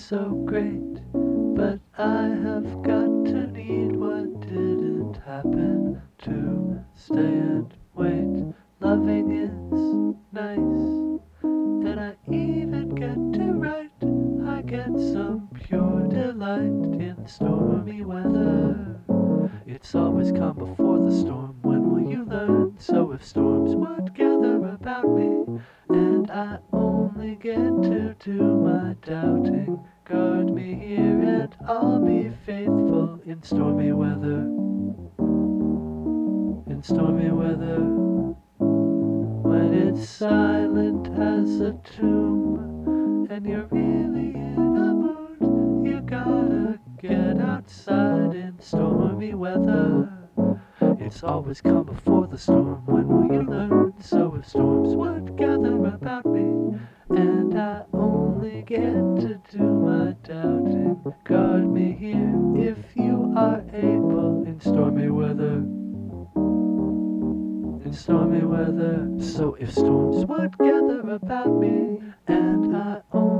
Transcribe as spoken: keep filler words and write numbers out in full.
so great, but I have got to need what didn't happen to stay and wait. Loving is nice, and I even get to write. I get some pure delight in stormy weather. It's always calm before the storm. When will you learn? So if storms would gather about me, and I only get to do my doubting, guard me here and I'll be faithful in stormy weather. In stormy weather, when it's silent as a tomb, and you're really in a mood, you gotta get outside in stormy weather. It's always come before the storm. When will you learn? So if storms would gather about me, and I only get to do my doubting, guard me here if you are able in stormy weather. In stormy weather. So if storms would gather about me, and I only